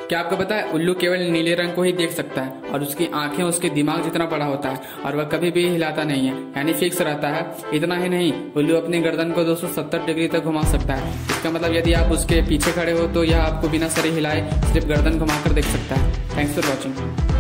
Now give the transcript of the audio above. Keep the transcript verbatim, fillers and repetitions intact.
क्या आपको पता है उल्लू केवल नीले रंग को ही देख सकता है और उसकी आंखें उसके दिमाग जितना बड़ा होता है और वह कभी भी हिलाता नहीं है, यानी फिक्स रहता है। इतना ही नहीं, उल्लू अपनी गर्दन को दो सौ सत्तर डिग्री तक घुमा सकता है। इसका मतलब यदि आप उसके पीछे खड़े हो तो यह आपको बिना सर हिलाए सिर्फ गर्दन घुमाकर देख सकता है। Thanks for watching.